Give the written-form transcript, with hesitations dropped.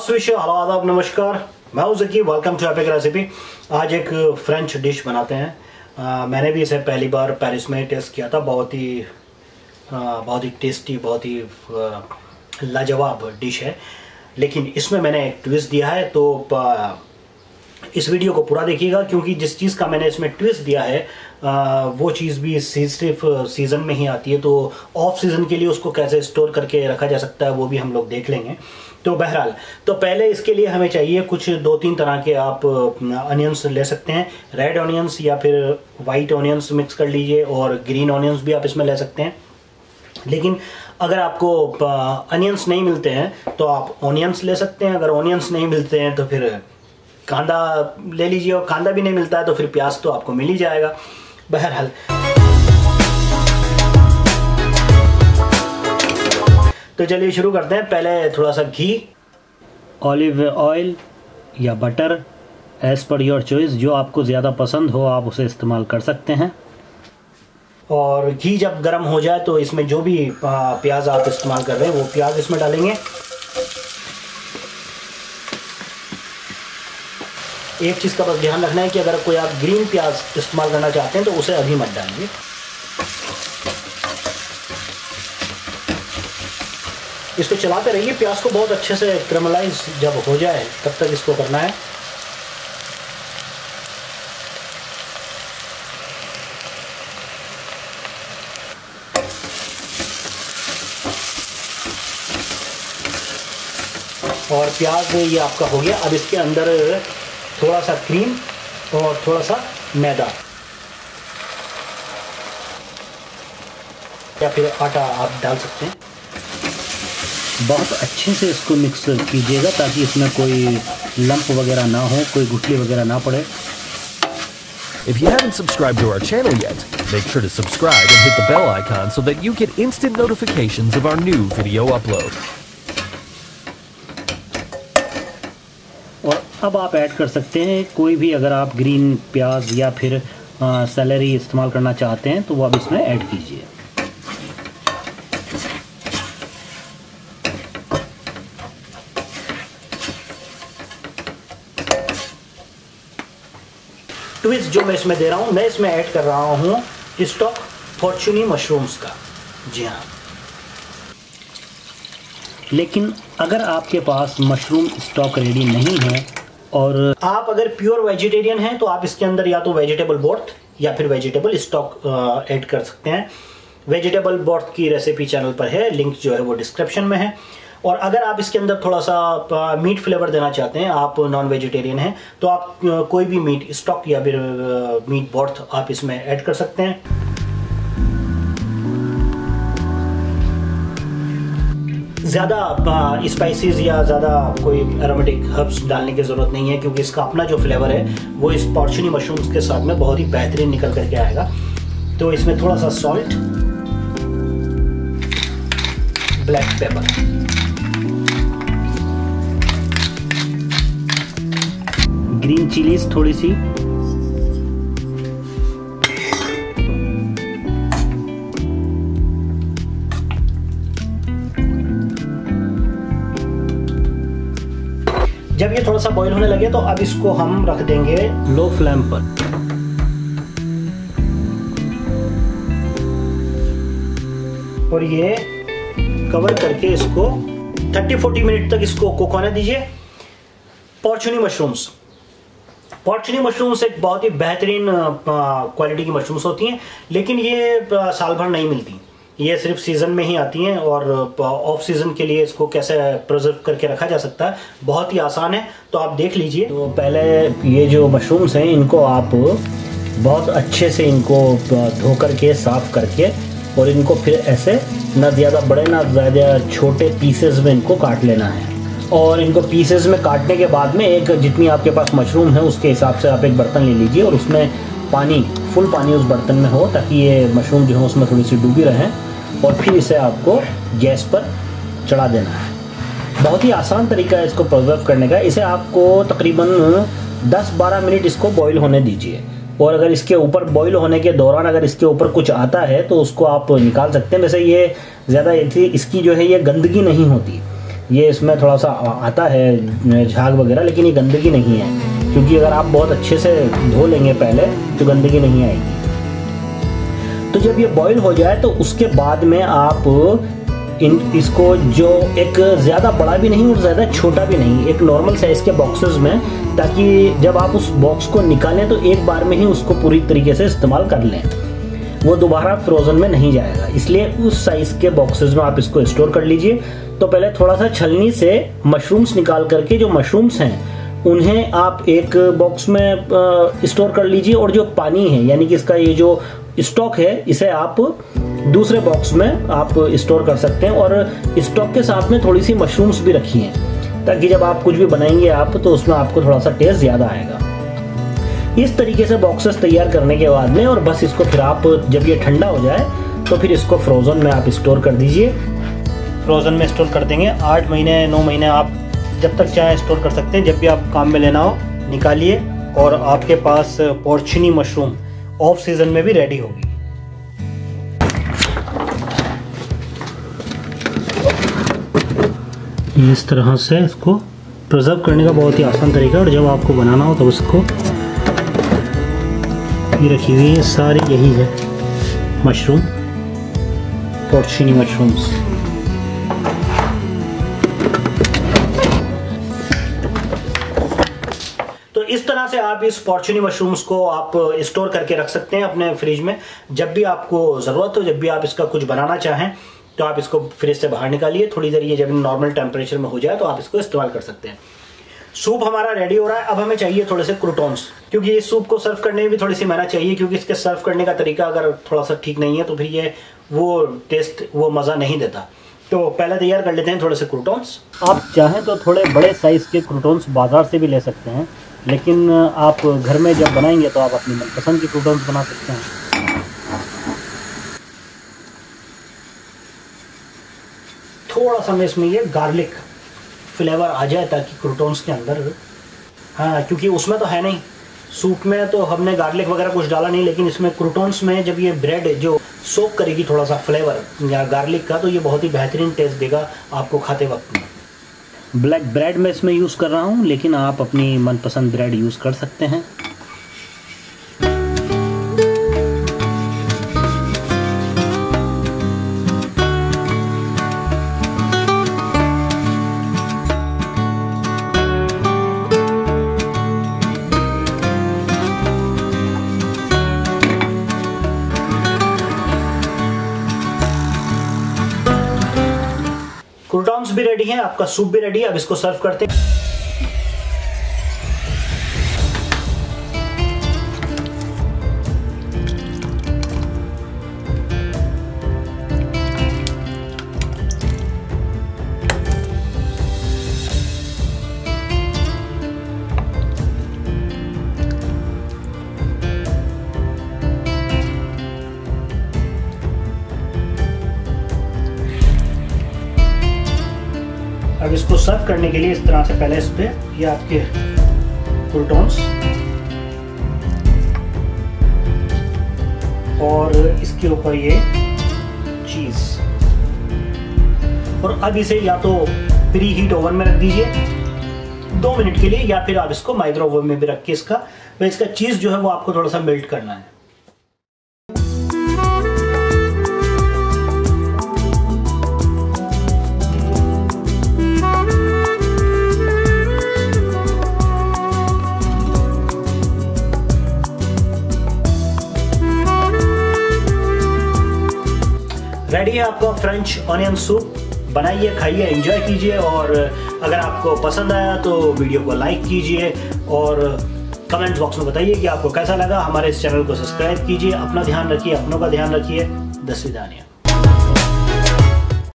अस्विश hello आदाब नमस्कार, मैं हूं Zaki. Welcome to epic recipe. आज एक फ्रेंच डिश बनाते हैं। मैंने भी इसे पहली बार पेरिस में टेस्ट किया था। बहुत ही टेस्टी, बहुत ही लाजवाब डिश है। लेकिन इसमें मैंने एक ट्विस्ट दिया है, तो इस वीडियो को पूरा देखिएगा, क्योंकि जिस चीज़ का मैंने इसमें ट्विस्ट दिया है वो चीज़ भी सिर्फ सीज़न में ही आती है। तो ऑफ सीज़न के लिए उसको कैसे स्टोर करके रखा जा सकता है वो भी हम लोग देख लेंगे। तो बहरहाल, तो पहले इसके लिए हमें चाहिए कुछ 2-3 तरह के आप अनियंस ले सकते हैं। रेड ऑनियंस या फिर वाइट ऑनियंस मिक्स कर लीजिए, और ग्रीन ऑनियंस भी आप इसमें ले सकते हैं। लेकिन अगर आपको अनियंस नहीं मिलते हैं तो आप ऑनियंस ले सकते हैं। अगर ऑनियंस नहीं मिलते हैं तो फिर कांदा ले लीजिए, और कांदा भी नहीं मिलता है तो फिर प्याज तो आपको मिल ही जाएगा। बहरहाल, तो चलिए शुरू करते हैं। पहले थोड़ा सा घी, ऑलिव ऑयल या butter, as per your choice, जो आपको ज़्यादा पसंद हो आप उसे इस्तेमाल कर सकते हैं। और घी जब गर्म हो जाए तो इसमें जो भी प्याज आप इस्तेमाल कर रहे हैं वो प्याज इसमें डालेंगे। एक चीज़ का बस ध्यान रखना है कि अगर कोई आप ग्रीन प्याज इस्तेमाल करना चाहते हैं तो उसे अभी मत डालिए। इसको चलाते रहिए। प्याज को बहुत अच्छे से कैरमलाइज जब हो जाए तब तक इसको करना है। और प्याज ये आपका हो गया। अब इसके अंदर थोड़ा सा क्रीम और थोड़ा सा मैदा या फिर आटा आप डाल सकते हैं। बहुत अच्छे से इसको मिक्स कीजिएगा ताकि इसमें कोई लंप वगैरह ना हो, कोई गुठली वगैरह ना पड़े। If you haven't subscribed to our channel yet, make sure to subscribe and hit the bell icon so that you get instant notifications of our new video upload. और अब आप ऐड कर सकते हैं कोई भी, अगर आप ग्रीन प्याज या फिर सेलेरी इस्तेमाल करना चाहते हैं तो वो अब इसमें ऐड कीजिए। ट्विस्ट जो मैं इसमें दे रहा हूँ, मैं इसमें ऐड कर रहा हूँ स्टॉक फॉर्चूनी मशरूम्स का। जी हाँ, लेकिन अगर आपके पास मशरूम स्टॉक रेडी नहीं है और आप अगर प्योर वेजिटेरियन हैं तो आप इसके अंदर या तो वेजिटेबल ब्रोथ या फिर वेजिटेबल स्टॉक ऐड कर सकते हैं। वेजिटेबल ब्रोथ की रेसिपी चैनल पर है, लिंक जो है वो डिस्क्रिप्शन में है। और अगर आप इसके अंदर थोड़ा सा मीट फ्लेवर देना चाहते हैं, आप नॉन वेजिटेरियन हैं, तो आप कोई भी मीट स्टॉक या फिर मीट ब्रोथ आप इसमें ऐड कर सकते हैं। ज़्यादा स्पाइसेस या ज़्यादा कोई एरोमेटिक हर्ब्स डालने की ज़रूरत नहीं है, क्योंकि इसका अपना जो फ्लेवर है वो इस पोर्चुनी मशरूम्स के साथ में बहुत ही बेहतरीन निकल करके आएगा। तो इसमें थोड़ा सा salt, black pepper, green chillies थोड़ी सी, जब ये थोड़ा सा बॉईल होने लगे तो अब इसको हम रख देंगे लो फ्लेम पर। और ये कवर करके इसको 30-40 मिनट तक इसको कुक होने दीजिए। पोर्चुनी मशरूम्स एक बहुत ही बेहतरीन क्वालिटी की मशरूम्स होती हैं, लेकिन ये साल भर नहीं मिलती। ये सिर्फ सीज़न में ही आती हैं। और ऑफ सीज़न के लिए इसको कैसे प्रिजर्व करके रखा जा सकता है, बहुत ही आसान है। तो आप देख लीजिए। तो पहले ये जो मशरूम्स हैं इनको आप बहुत अच्छे से इनको धो करके साफ़ करके, और इनको फिर ऐसे ना ज़्यादा बड़े ना ज़्यादा छोटे पीसेस में इनको काट लेना है। और इनको पीसेस में काटने के बाद में एक जितनी आपके पास मशरूम है उसके हिसाब से आप एक बर्तन ले लीजिए, और उसमें पानी, फुल पानी उस बर्तन में हो ताकि ये मशरूम जो है उसमें थोड़ी सी डूबी रहें। और फिर इसे आपको गैस पर चढ़ा देना है। बहुत ही आसान तरीका है इसको प्रिजर्व करने का। इसे आपको तकरीबन 10-12 मिनट इसको बॉईल होने दीजिए। और अगर इसके ऊपर बॉईल होने के दौरान अगर इसके ऊपर कुछ आता है तो उसको आप निकाल सकते हैं। वैसे ये ज़्यादा इसकी जो है ये गंदगी नहीं होती, ये इसमें थोड़ा सा आता है झाग वगैरह, लेकिन ये गंदगी नहीं है, क्योंकि अगर आप बहुत अच्छे से धो लेंगे पहले तो गंदगी नहीं आएगी। तो जब ये बॉईल हो जाए तो उसके बाद में आप इसको, जो एक ज़्यादा बड़ा भी नहीं और ज़्यादा छोटा भी नहीं, एक नॉर्मल साइज़ के बॉक्सेस में, ताकि जब आप उस बॉक्स को निकालें तो एक बार में ही उसको पूरी तरीके से इस्तेमाल कर लें, वो दोबारा फ्रोज़न में नहीं जाएगा। इसलिए उस साइज़ के बॉक्सेस में आप इसको स्टोर कर लीजिए। तो पहले थोड़ा सा छलनी से मशरूम्स निकाल करके, जो मशरूम्स हैं उन्हें आप एक बॉक्स में स्टोर कर लीजिए, और जो पानी है यानी कि इसका ये जो स्टॉक है इसे आप दूसरे बॉक्स में आप स्टोर कर सकते हैं। और स्टॉक के साथ में थोड़ी सी मशरूम्स भी रखी हैं, ताकि जब आप कुछ भी बनाएंगे आप तो उसमें आपको थोड़ा सा टेस्ट ज़्यादा आएगा। इस तरीके से बॉक्सेस तैयार करने के बाद में, और बस इसको फिर आप जब ये ठंडा हो जाए तो फिर इसको फ्रोज़न में आप स्टोर कर दीजिए। फ्रोज़न में स्टोर कर देंगे 8 महीने 9 महीने, आप जब तक चाहे स्टोर कर सकते हैं। जब भी आप काम में लेना हो निकालिए, और आपके पास पोर्चिनी मशरूम ऑफ सीजन में भी रेडी होगी। इस तरह से इसको प्रिजर्व करने का बहुत ही आसान तरीका है, और जब आपको बनाना हो तो उसको, ये रखी हुई है सारी, यही है मशरूम, पोर्चिनी मशरूम्स। तो इस तरह से आप इस पोर्चिनी मशरूम्स को आप स्टोर करके रख सकते हैं अपने फ्रिज में। जब भी आपको ज़रूरत हो, जब भी आप इसका कुछ बनाना चाहें तो आप इसको फ्रिज से बाहर निकालिए, थोड़ी देर ये जब नॉर्मल टेम्परेचर में हो जाए तो आप इसको इस्तेमाल कर सकते हैं। सूप हमारा रेडी हो रहा है। अब हमें चाहिए थोड़े से क्रूटॉन्स, क्योंकि इस सूप को सर्व करने में भी थोड़ी सी मेहनत चाहिए, क्योंकि इसके सर्व करने का तरीका अगर थोड़ा सा ठीक नहीं है तो फिर ये वो टेस्ट, वो मज़ा नहीं देता। तो पहले तैयार कर लेते हैं थोड़े से क्रूटॉन्स। आप चाहें तो थोड़े बड़े साइज़ के क्रूटॉन्स बाज़ार से भी ले सकते हैं, लेकिन आप घर में जब बनाएंगे तो आप अपनी मनपसंद के क्रूटॉन्स बना सकते हैं। थोड़ा सा मैं इसमें ये गार्लिक फ्लेवर आ जाए ताकि क्रूटॉन्स के अंदर, हाँ, क्योंकि उसमें तो है नहीं, सूप में तो हमने गार्लिक वगैरह कुछ डाला नहीं, लेकिन इसमें क्रूटॉन्स में जब ये ब्रेड जो सोक करेगी थोड़ा सा फ्लेवर या गार्लिक का, तो ये बहुत ही बेहतरीन टेस्ट देगा आपको खाते वक्त में। ब्लैक ब्रेड में इसमें यूज़ कर रहा हूँ, लेकिन आप अपनी मनपसंद ब्रेड यूज़ कर सकते हैं। क्रूटॉन्स भी रेडी हैं, आपका सूप भी रेडी है। अब इसको सर्व करते हैं। अब इसको सर्व करने के लिए इस तरह से पहले इस पे ये आपके क्रूटॉन्स, और इसके ऊपर ये चीज, और अब इसे या तो प्री हीट ओवन में रख दीजिए 2 मिनट के लिए, या फिर आप इसको माइक्रोवेव में भी रख के इसका चीज जो है वो आपको थोड़ा सा मेल्ट करना है। रेडी है आपका फ्रेंच ऑनियन सूप। बनाइए, खाइए, एंजॉय कीजिए, और अगर आपको पसंद आया तो वीडियो को लाइक कीजिए, और कमेंट बॉक्स में बताइए कि आपको कैसा लगा। हमारे इस चैनल को सब्सक्राइब कीजिए। अपना ध्यान रखिए, अपनों का ध्यान रखिए। दस्विदानिया।